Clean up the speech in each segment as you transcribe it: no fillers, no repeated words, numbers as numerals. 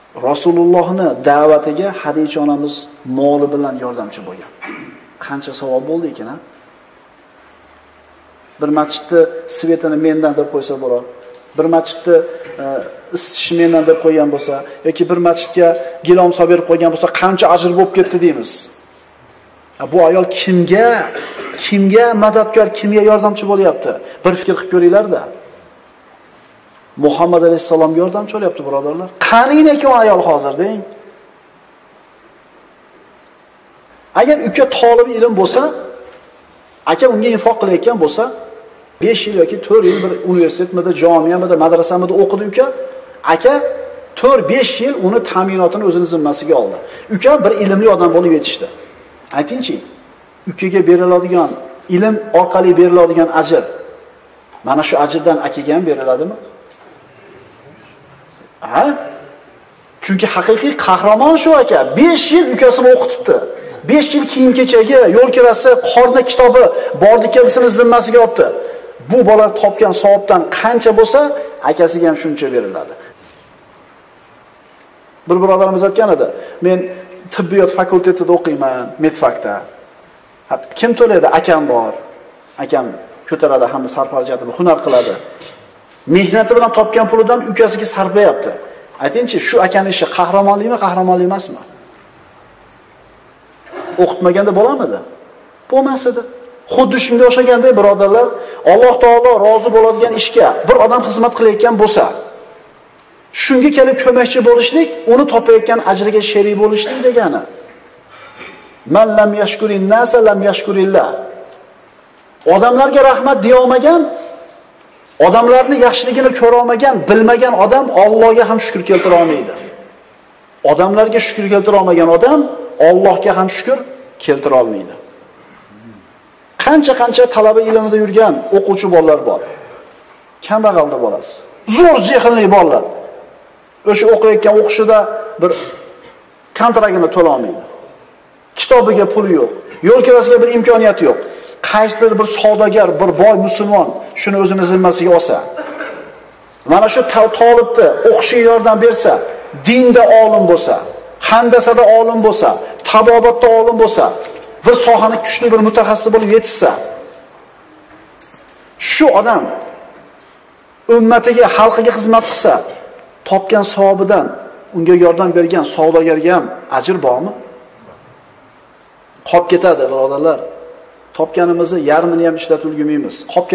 Rasulullohning da'vatiga Hadicha onamiz moli bilan yordamchi bo'lgan. Qancha savob bo'ldi ekan, ha? Bir masjidni svetini mendan deb qo'ysa bo'lar. Bir masjidni isitish mendan deb qo'ygan bo'lsa yoki bir masjidga gilom solib berib qo'ygan bo'lsa qancha ajr bo'lib ketdi deymiz. Bu ayol kimga madadkor, kimga yordamchi bo'lyapti? Bir fikr qilib ko'ringlar-da. Muhammad alayhisalomga yordamchi bo'lyapti, birodarlar. Qani ekan ayol hozir deng. Agar uka talab ilm bo'lsa, aka unga infoq qilayotgan bo'lsa, 5 yil yoki 4 yil bir universitetmida, jamiamida, madrasamida o'qidi uka. Aka 4-5 yil uni ta'minotini o'zining zimmasiga oldi. Uka bir ilmli odam bo'lib yetishdi. Aytingchi, ukaga beriladigan ilm orqali beriladigan ajr mana shu ajrdan akaga ham beriladimi? Ha? Chunki haqiqiy qahramon shu aka. 5 yil ukasini o'qitibdi. 5 yil kiyim-kechagi, yo'l kirasi, qorni kitobi, bordi kelsini zimmasiga olibdi. Bu bola topgan savobdan qancha bo'lsa, akasiga ham shuncha beriladi. Bir birodarimiz aytgan edi, men tibbiyot fakultetida o'qiyman, medfakda. Kim to'laydi? Akam bor. Akam ko'taradi, hamma sarfarjatini hunar qiladi. Mehnati bilan topgan pulidan ukasiga sarflayapti. Aytingchi, shu akaning ishi qahramonlikmi, qahramonlik emasmi? O'qitmaganda bo'larmidi? Bo'lmas edi. Xuddi shunga o'xshaganda birodarlar, Alloh taolo rozi bo'ladigan ishga bir odam xizmat qilayotgan bo'lsa, shunga kelib ko'makchi bo'lishlik, uni topayotgan ajriga sherik bo'lishlik degani. Man lam yashkurin nasa lam yashkurillah. Odamlarga rahmat deya olmagan, odamlarni yaxshiligini ko'ra olmagan, bilmagan odam Allohga ham shukr keltira olmaydi. Odamlarga shukr keltira olmagan odam Allohga ham shukr keltira olmaydi. Qancha talaba ilmida yurgan o'quvchi bolalar bor. Kambag'alda bolasi. Zo'r zehnli bolalar. O'sha o'qiyotgan o'qishida bir kontraktini to'la olmaydi. Kitobiga puli yo'q, yo'l kirasiga bir imkoniyati yo'q. Qaysidir bir savdogar, bir boy musulmon shuni o'zini zimmasiga olsa, mana shu talibni o'qishiga yordam bersa, dinda olim bo'lsa, handasada olim bo'lsa, tabobatda olim bo'lsa, bir sohani kuchli bir mutaxassis bo'lib yetishsa, shu odam ummatiga, xalqiga xizmat qilsa, topgan savobidan unga yordam bergan savdogarga ham ajr bormi? Qolib ketadi, birodarlar. Topganimizni yarmini ham ishlatib ulgurmaymiz. Qolib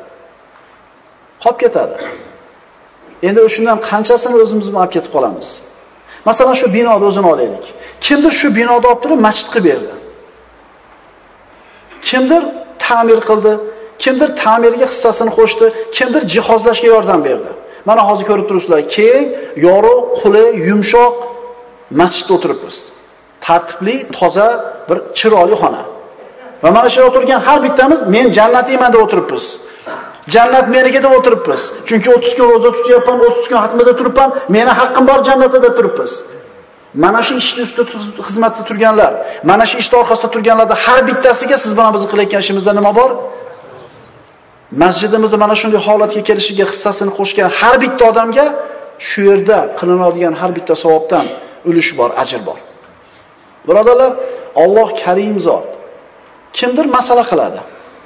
ketadi. Endi o'shundan qanchasini o'zimiz bilan olib ketib qolamiz. Masalan, shu binoni o'zini olaylik. Kimdir shu binoni olib turib masjid qilib berdi. Kimdir ta'mir qildi, kimdir ta'mirga hissasini qo'shdi, kimdir jihozlashga yordam berdi. Mana hozir ko'rib turibsizlar, keng, yorug', qulay, yumshoq masjidda o'tiribmiz. Tartibli, toza, bir chiroyli xona. Va mana shu o'tirgan har bittamiz men jannatiyman deb o'tiribmiz. Jannat meniki deb o'tiribmiz. Chunki 30 kun roza tutyapman, 30 kun xatmada turibman, meni haqqim bor jannatda deb turibmiz. Mana shu ishning ustida xizmatda turganlar, mana shu ishning orqasida turganlarda har bittasiga siz bilan biz qilayotgan ishimizda nima bor? Masjidimizda mana shunday holatga kelishiga hissasini qo'shgan har bitta odamga shu yerda qilinadigan har bitta savobdan ulush bor, ajr bor. Birodarlar, Alloh Karim zot. Kimdir masala qiladi.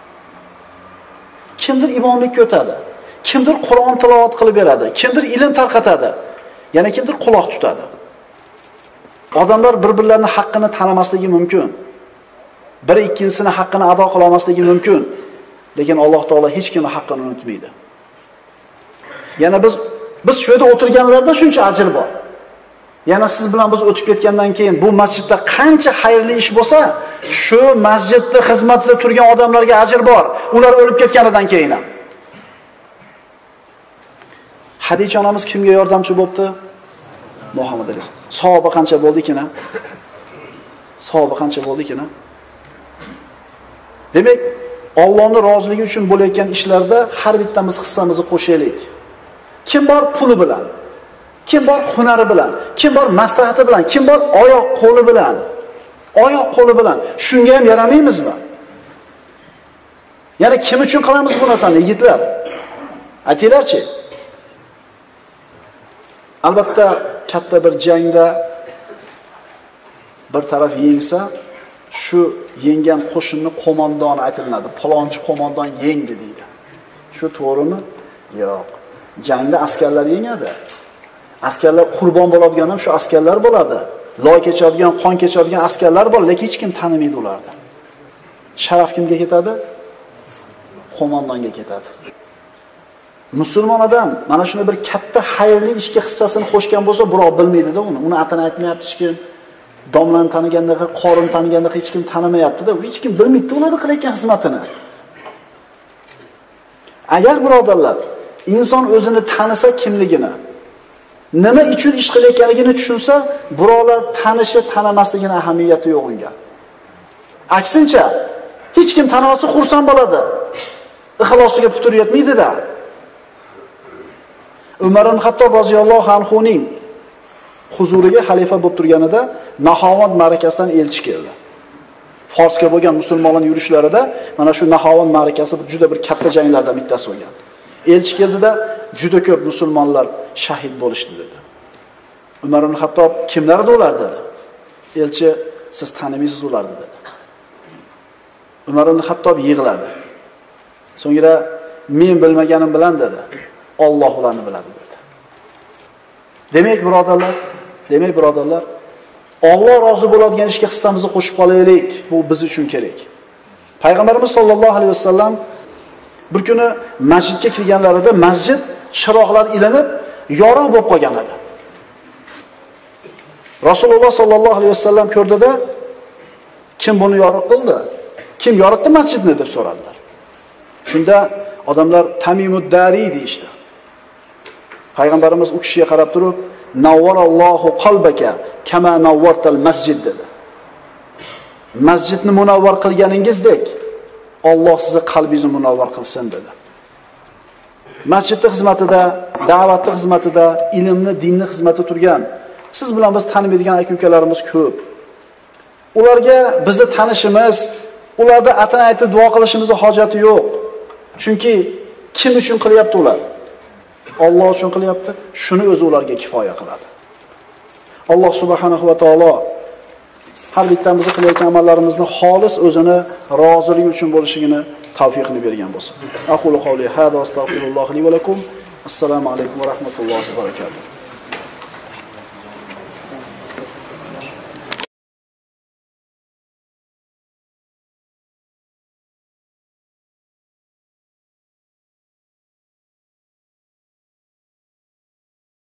Kimdir imomlikka o'tadi. Kimdir Qur'on tilovat qilib beradi. Kimdir ilm tarqatadi. Yana kimdir quloq tutadi. Odamlar bir-birlarining haqqini tanamasligi mumkin. Biri ikkinchisini haqqini ado qila olmasligi mumkin. Lekin Alloh taolo hech kimning haqqini unutmaydi. Yana biz shu yerda o'tirganlarda shuncha ajr bor. Yana siz bilan biz o'tib ketgandan keyin bu masjidda qancha xayrli ish bo'lsa, shu masjidda xizmatida turgan odamlarga ajr bor. Ular o'lib ketganidan keyin ham. Hadicha onamiz kimga yordamchi bo'libdi? Muhammad alayhisalom. Savobi qancha bo'ldi-kina? Demak, Allohning roziligi uchun bo'layotgan ishlarda har bittamiz hissamizni qo'shaylik. Kim bor puli bilan? Kim bor hunari bilan? Kim bor maslahati bilan? Kim bor oyoq qo'li bilan? Shunga ham yaramaymizmi? Yana kim uchun qilamiz bu narsani, yigitlar? Aytinglarchi. Albatta katta bir jangda bir taraf yengsa, shu yengan qo'shinni qo'mondoni aytiladi. Palonchi qo'mondon yengdi deydi. Shu to'g'rimi? Yo'q. Jangda askarlar yengadi. Askarlar qurbon bo'ladigan ham shu askarlar bo'ladi. Loy kechadigan, qon kechadigan askarlar bor, lekin hech kim tanimaydi ularni. Sharaf kimga ketadi? Qo'mondonga ketadi. Musulmon odam mana shuni bir katta xayrli ishga hissasini qo'shgan bo'lsa, birov bilmaydi-da uni. Uni atini aytmayapti hech kim. Domlani tanigandaqa, qorin tanigandaqa hech kim tanimayapti-da. Hech kim bilmaydi ularning qilayotgan xizmatini. Agar birodarlar, inson o'zini tanisa kimligini, nima uchun ish qilayotganligini tushunsa, birovlar tanishi, tanimasligining ahamiyati yo'q unga. Aksincha, hech kim tanimasa xursand bo'ladi. Ixlosiga putur yetmaydi-da. Umar ibn Xattob roziyallohu anhuning huzuriga xalifa bo'lib turganida Nahovand ma'rakasidan elchi keldi. Forsga bo'lgan musulmonlarning yurishlarida mana shu Nahovand ma'rakasi juda bir katta janglardan bittasi bo'lgan. Elchi keldida juda ko'p musulmonlar shahid bo'lishdi dedi. Umar ibn Xattob kimlar edi ular dedi. Elchi siz tanimaysiz ularni dedi. Umar ibn Xattob yig'ladi. So'ngra men bilmaganim bilan dedi. Alloh ularni biladi dedi. Demak birodarlar, Alloh rozi bo'ladigan ishga hissamizni qo'shib qolaylik. Bu biz uchun kerak. Payg'ambarimiz sollallohu alayhi vasallam bir kuni masjidga kirganlarida masjid chiroqlar ilinib, yorug' bo'lib qolgan edi. Rasululloh sollallohu alayhi vasallam ko'rdida, kim buni yorug' qildi? Kim yoritdi masjidni deb so'radilar. Shunda odamlar Tamimud Dari deyishdi. Payg'ambarimiz u kishiga qarab turib, "Nawwarallohu qalbaka kama nawwartal masjid" dedi. Masjidni munavvar qilganingizdek, Alloh sizni qalbingizni munavvar qilsin dedi. Masjidning xizmatida, da'vatning xizmatida, ilmni, dinni xizmatida turgan siz bilan biz tanimaydigan aka-ukalarimiz ko'p. Ularga bizni tanishimiz, ularda atini aytib duo qilishimizning hojati yo'q. Chunki kim uchun qilyapti ular? Alloh uchun qilyapti. Shuni o'zi ularga kifoya qiladi. Alloh subhanahu va taolo har bittamiz qilayotgan amallarimizni xolis o'zini roziligi uchun bo'lishigini tavfiqini bergan bo'lsin. Aqulu qawli hada astagfirulloh li va lakum. Assalomu alaykum va rahmatullohi va barakatuh.